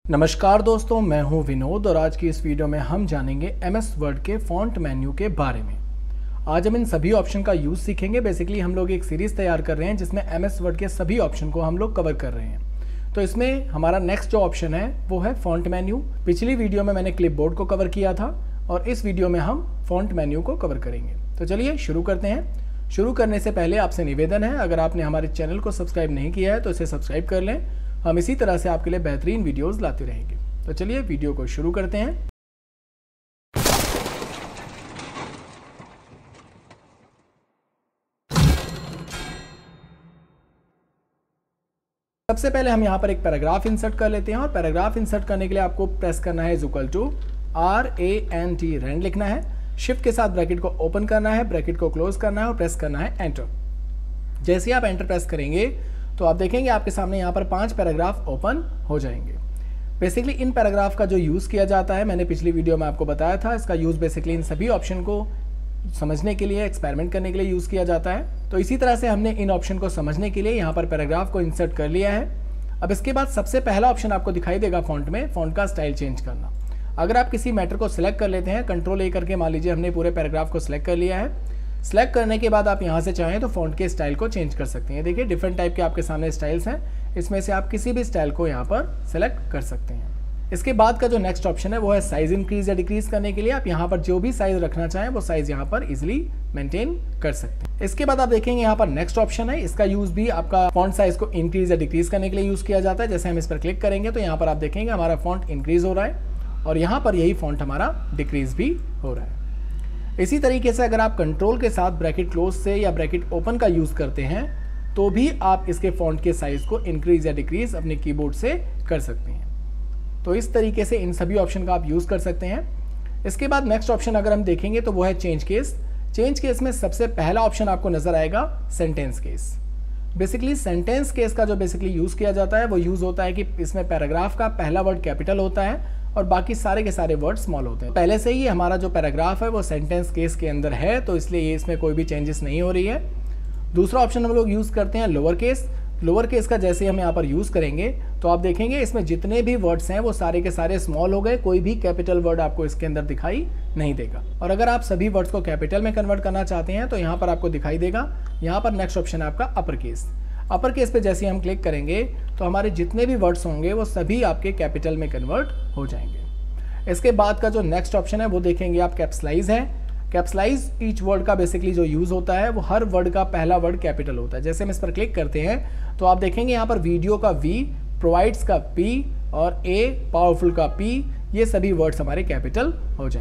नमस्कार दोस्तों, मैं हूं विनोद और आज की इस वीडियो में हम जानेंगे एमएस वर्ड के फॉन्ट मेन्यू के बारे में। आज हम इन सभी ऑप्शन का यूज़ सीखेंगे। बेसिकली हम लोग एक सीरीज़ तैयार कर रहे हैं जिसमें एमएस वर्ड के सभी ऑप्शन को हम लोग कवर कर रहे हैं। तो इसमें हमारा नेक्स्ट जो ऑप्शन है वो है फॉन्ट मेन्यू। पिछली वीडियो में मैंने क्लिपबोर्ड को कवर किया था और इस वीडियो में हम फॉन्ट मेन्यू को कवर करेंगे। तो चलिए शुरू करते हैं। शुरू करने से पहले आपसे निवेदन है, अगर आपने हमारे चैनल को सब्सक्राइब नहीं किया है तो इसे सब्सक्राइब कर लें। हम इसी तरह से आपके लिए बेहतरीन वीडियोस लाते रहेंगे। तो चलिए वीडियो को शुरू करते हैं। सबसे पहले हम यहाँ पर एक पैराग्राफ इंसर्ट कर लेते हैं और पैराग्राफ इंसर्ट करने के लिए आपको प्रेस करना है =RANT रैंड लिखना है। शिफ्ट के साथ ब्रैकेट को ओपन करना है, ब्रैकेट को क्लोज करना है और प्रेस करना है एंटर। जैसे ही आप एंटर प्रेस करेंगे तो आप देखेंगे आपके सामने यहाँ पर 5 पैराग्राफ ओपन हो जाएंगे। बेसिकली इन पैराग्राफ का जो यूज़ किया जाता है, मैंने पिछली वीडियो में आपको बताया था, इसका यूज़ बेसिकली इन सभी ऑप्शन को समझने के लिए, एक्सपेरिमेंट करने के लिए यूज़ किया जाता है। तो इसी तरह से हमने इन ऑप्शन को समझने के लिए यहाँ पर पैराग्राफ को इंसर्ट कर लिया है। अब इसके बाद सबसे पहला ऑप्शन आपको दिखाई देगा फॉन्ट में, फॉन्ट का स्टाइल चेंज करना। अगर आप किसी मैटर को सिलेक्ट कर लेते हैं, कंट्रोल A करके मान लीजिए हमने पूरे पैराग्राफ को सिलेक्ट कर लिया है। सिलेक्ट करने के बाद आप यहाँ से चाहें तो फॉन्ट के स्टाइल को चेंज कर सकते हैं। देखिए डिफरेंट टाइप के आपके सामने स्टाइल्स हैं, इसमें से आप किसी भी स्टाइल को यहाँ पर सिलेक्ट कर सकते हैं। इसके बाद का जो नेक्स्ट ऑप्शन है वो है साइज इंक्रीज या डिक्रीज करने के लिए। आप यहाँ पर जो भी साइज रखना चाहें वो साइज यहाँ पर इजिली मेंटेन कर सकते हैं। इसके बाद आप देखेंगे यहाँ पर नेक्स्ट ऑप्शन है, इसका यूज भी आपका फॉन्ट साइज को इंक्रीज या डिक्रीज करने के लिए यूज किया जाता है। जैसे हम इस पर क्लिक करेंगे तो यहाँ पर आप देखेंगे हमारा फॉन्ट इंक्रीज हो रहा है और यहाँ पर यही फॉन्ट हमारा डिक्रीज भी हो रहा है। इसी तरीके से अगर आप कंट्रोल के साथ ब्रैकेट क्लोज से या ब्रैकेट ओपन का यूज करते हैं तो भी आप इसके फॉन्ट के साइज को इंक्रीज या डिक्रीज अपने कीबोर्ड से कर सकते हैं। तो इस तरीके से इन सभी ऑप्शन का आप यूज कर सकते हैं। इसके बाद नेक्स्ट ऑप्शन अगर हम देखेंगे तो वो है चेंज केस। चेंज केस में सबसे पहला ऑप्शन आपको नजर आएगा sentence case. Basically sentence case का जो बेसिकली यूज किया जाता है वो यूज होता है कि इसमें पैराग्राफ का पहला वर्ड कैपिटल होता है और बाकी सारे के सारे वर्ड स्मॉल होते हैं। पहले से ही हमारा जो पैराग्राफ है वो सेंटेंस केस के अंदर है, तो इसलिए ये इसमें कोई भी चेंजेस नहीं हो रही है। दूसरा ऑप्शन हम लोग यूज करते हैं लोअर केस। लोअर केस का जैसे हम यहाँ पर यूज करेंगे तो आप देखेंगे इसमें जितने भी वर्ड्स हैं वो सारे के सारे स्मॉल हो गए, कोई भी कैपिटल वर्ड आपको इसके अंदर दिखाई नहीं देगा। और अगर आप सभी वर्ड्स को कैपिटल में कन्वर्ट करना चाहते हैं तो यहाँ पर आपको दिखाई देगा, यहाँ पर नेक्स्ट ऑप्शन है आपका अपर केस। अपर केस पे जैसे हम क्लिक करेंगे तो हमारे जितने भी वर्ड्स होंगे वो सभी आपके कैपिटल में कन्वर्ट हो जाएंगे। इसके बाद का जो नेक्स्ट ऑप्शन है वो देखेंगे आप कैप्सलाइज है। कैप्सलाइज ईच वर्ड का बेसिकली जो यूज होता है वो हर वर्ड का पहला वर्ड कैपिटल होता है। जैसे हम इस पर क्लिक करते हैं तो आप देखेंगे यहाँ पर वीडियो का V, प्रोवाइड्स का P और A, पावरफुल का P, ये सभी वर्ड्स हमारे कैपिटल हो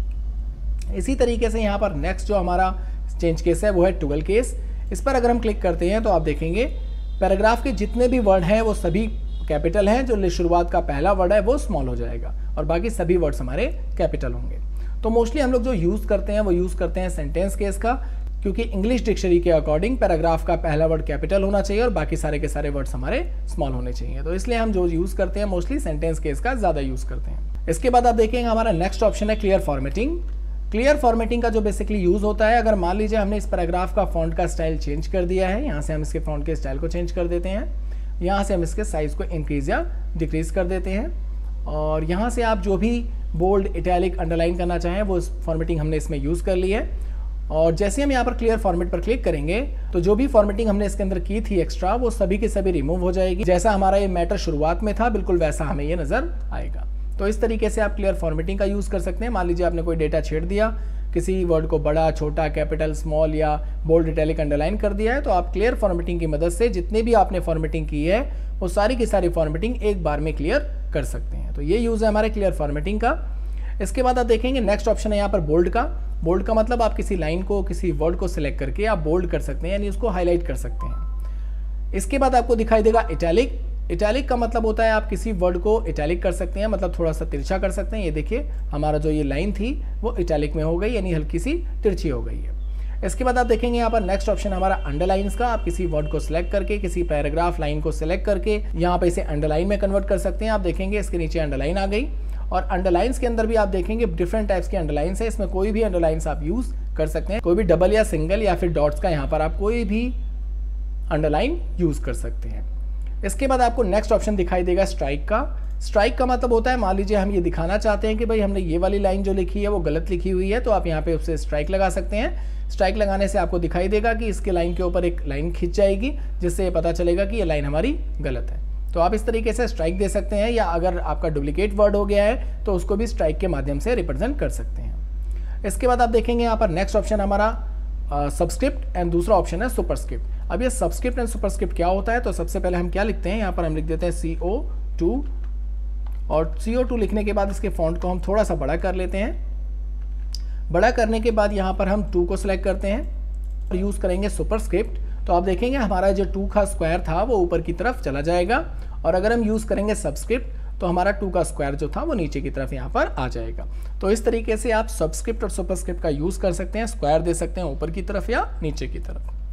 जाएंगे। इसी तरीके से यहाँ पर नेक्स्ट जो हमारा चेंज केस है वो है टॉगल केस। इस पर अगर हम क्लिक करते हैं तो आप देखेंगे पैराग्राफ के जितने भी वर्ड हैं वो सभी कैपिटल हैं, जो शुरुआत का पहला वर्ड है वो स्मॉल हो जाएगा और बाकी सभी वर्ड्स हमारे कैपिटल होंगे। तो मोस्टली हम लोग जो यूज़ करते हैं वो यूज़ करते हैं सेंटेंस केस का, क्योंकि इंग्लिश डिक्शनरी के अकॉर्डिंग पैराग्राफ का पहला वर्ड कैपिटल होना चाहिए और बाकी सारे के सारे वर्ड्स हमारे स्मॉल होने चाहिए। तो इसलिए हम जो यूज़ करते हैं मोस्टली सेंटेंस केस का ज़्यादा यूज़ करते हैं। इसके बाद आप देखेंगे हमारा नेक्स्ट ऑप्शन है क्लियर फॉर्मेटिंग। क्लियर फॉर्मेटिंग का जो बेसिकली यूज होता है, अगर मान लीजिए हमने इस पैराग्राफ का फॉन्ट का स्टाइल चेंज कर दिया है, यहाँ से हम इसके फॉन्ट के स्टाइल को चेंज कर देते हैं, यहाँ से हम इसके साइज को इंक्रीज या डिक्रीज कर देते हैं और यहाँ से आप जो भी बोल्ड, इटैलिक, अंडरलाइन करना चाहें वो फॉर्मेटिंग हमने इसमें यूज़ कर ली है। और जैसे हम यहाँ पर क्लियर फॉर्मेट पर क्लिक करेंगे तो जो भी फॉर्मेटिंग हमने इसके अंदर की थी एक्स्ट्रा वो सभी के सभी रिमूव हो जाएगी। जैसा हमारा ये मैटर शुरुआत में था बिल्कुल वैसा हमें ये नज़र आएगा। तो इस तरीके से आप क्लियर फॉर्मेटिंग का यूज़ कर सकते हैं। मान लीजिए आपने कोई डेटा छेड़ दिया, किसी वर्ड को बड़ा, छोटा, कैपिटल, स्मॉल या बोल्ड, इटैलिक, अंडरलाइन कर दिया है, तो आप क्लियर फॉर्मेटिंग की मदद से जितने भी आपने फॉर्मेटिंग की है वो सारी की सारी फॉर्मेटिंग एक बार में क्लियर कर सकते हैं। तो ये यूज़ है हमारे क्लियर फॉर्मेटिंग का। इसके बाद आप देखेंगे नेक्स्ट ऑप्शन है यहाँ पर बोल्ड का। बोल्ड का मतलब आप किसी लाइन को, किसी वर्ड को सिलेक्ट करके आप बोल्ड कर सकते हैं, यानी उसको हाईलाइट कर सकते हैं। इसके बाद आपको दिखाई देगा इटैलिक। इटैलिक का मतलब होता है आप किसी वर्ड को इटैलिक कर सकते हैं, मतलब थोड़ा सा तिरछा कर सकते हैं। ये देखिए हमारा जो ये लाइन थी वो इटैलिक में हो गई, यानी हल्की सी तिरछी हो गई है। इसके बाद आप देखेंगे यहाँ पर नेक्स्ट ऑप्शन हमारा अंडरलाइंस का। आप किसी वर्ड को सिलेक्ट करके, किसी पैराग्राफ लाइन को सिलेक्ट करके यहाँ पे इसे अंडरलाइन में कन्वर्ट कर सकते हैं। आप देखेंगे इसके नीचे अंडरलाइन आ गई और अंडरलाइंस के अंदर भी आप देखेंगे डिफरेंट टाइप्स के अंडरलाइंस है। इसमें कोई भी अंडरलाइंस आप यूज कर सकते हैं, कोई भी डबल या सिंगल या फिर डॉट्स का यहाँ पर आप कोई भी अंडरलाइन यूज कर सकते हैं। इसके बाद आपको नेक्स्ट ऑप्शन दिखाई देगा स्ट्राइक का। स्ट्राइक का मतलब होता है, मान लीजिए हम ये दिखाना चाहते हैं कि भाई हमने ये वाली लाइन जो लिखी है वो गलत लिखी हुई है, तो आप यहाँ पे उससे स्ट्राइक लगा सकते हैं। स्ट्राइक लगाने से आपको दिखाई देगा कि इसके लाइन के ऊपर एक लाइन खिंच जाएगी, जिससे ये पता चलेगा कि ये लाइन हमारी गलत है। तो आप इस तरीके से स्ट्राइक दे सकते हैं, या अगर आपका डुप्लीकेट वर्ड हो गया है तो उसको भी स्ट्राइक के माध्यम से रिप्रेजेंट कर सकते हैं। इसके बाद आप देखेंगे यहाँ पर नेक्स्ट ऑप्शन हमारा सबस्क्रिप्ट एंड दूसरा ऑप्शन है सुपरस्क्रिप्ट। अब ये सबस्क्रिप्ट एंड सुपरस्क्रिप्ट क्या होता है, तो सबसे पहले हम क्या लिखते हैं, यहाँ पर हम लिख देते हैं CO2, और CO2 लिखने के बाद इसके फॉन्ट को हम थोड़ा सा बड़ा कर लेते हैं। बड़ा करने के बाद यहाँ पर हम 2 को सिलेक्ट करते हैं और यूज़ करेंगे सुपरस्क्रिप्ट। तो आप देखेंगे हमारा जो 2 का स्क्वायर था वो ऊपर की तरफ चला जाएगा, और अगर हम यूज़ करेंगे सबस्क्रिप्ट तो हमारा 2 का स्क्वायर जो था वो नीचे की तरफ यहाँ पर आ जाएगा। तो इस तरीके से आप सबस्क्रिप्ट और सुपरस्क्रिप्ट का यूज़ कर सकते हैं, स्क्वायर दे सकते हैं ऊपर की तरफ या नीचे की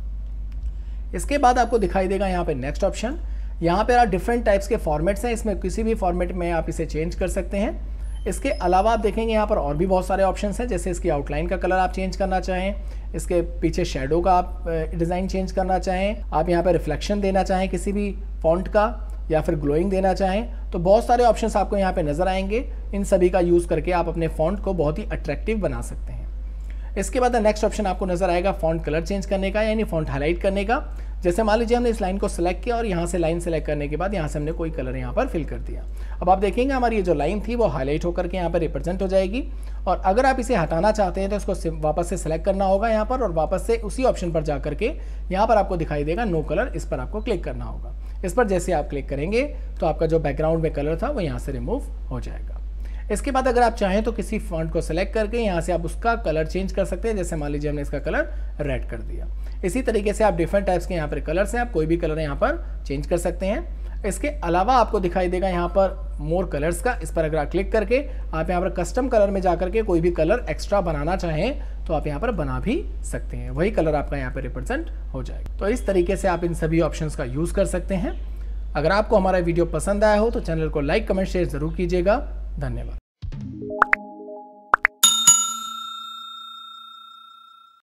तरफ। इसके बाद आपको दिखाई देगा यहाँ पे नेक्स्ट ऑप्शन। यहाँ पे आप डिफरेंट टाइप्स के फॉर्मेट्स हैं, इसमें किसी भी फॉर्मेट में आप इसे चेंज कर सकते हैं। इसके अलावा आप देखेंगे यहाँ पर और भी बहुत सारे ऑप्शंस हैं, जैसे इसकी आउटलाइन का कलर आप चेंज करना चाहें, इसके पीछे शेडो का आप डिज़ाइन चेंज करना चाहें, आप यहाँ पर रिफ्लेक्शन देना चाहें किसी भी फॉन्ट का, या फिर ग्लोइंग देना चाहें, तो बहुत सारे ऑप्शंस आपको यहाँ पे नज़र आएंगे। इन सभी का यूज़ करके आप अपने फॉन्ट को बहुत ही अट्रैक्टिव बना सकते हैं। इसके बाद नेक्स्ट ऑप्शन आपको नज़र आएगा फॉन्ट कलर चेंज करने का, यानी फॉन्ट हाईलाइट करने का। जैसे मान लीजिए हमने इस लाइन को सिलेक्ट किया और यहाँ से लाइन सेलेक्ट करने के बाद यहाँ से हमने कोई कलर यहाँ पर फिल कर दिया। अब आप देखेंगे हमारी ये जो लाइन थी वो हाईलाइट होकर के यहाँ पर रिप्रेजेंट हो जाएगी, और अगर आप इसे हटाना चाहते हैं तो इसको वापस से सिलेक्ट करना होगा यहाँ पर, और वापस से उसी ऑप्शन पर जा करके यहाँ पर आपको दिखाई देगा नो कलर, इस पर आपको क्लिक करना होगा। इस पर जैसे आप क्लिक करेंगे तो आपका जो बैकग्राउंड में कलर था वो यहाँ से रिमूव हो जाएगा। इसके बाद अगर आप चाहें तो किसी फॉन्ट को सेलेक्ट करके यहाँ से आप उसका कलर चेंज कर सकते हैं। जैसे मान लीजिए हमने इसका कलर रेड कर दिया। इसी तरीके से आप डिफरेंट टाइप्स के यहाँ पर कलर्स हैं, आप कोई भी कलर यहाँ पर चेंज कर सकते हैं। इसके अलावा आपको दिखाई देगा यहाँ पर मोर कलर्स का, इस पर अगर आप क्लिक करके आप यहाँ पर कस्टम कलर में जाकर के कोई भी कलर एक्स्ट्रा बनाना चाहें तो आप यहाँ पर बना भी सकते हैं, वही कलर आपका यहाँ पर रिप्रेजेंट हो जाएगा। तो इस तरीके से आप इन सभी ऑप्शंस का यूज़ कर सकते हैं। अगर आपको हमारा वीडियो पसंद आया हो तो चैनल को लाइक, कमेंट, शेयर ज़रूर कीजिएगा। धन्यवाद।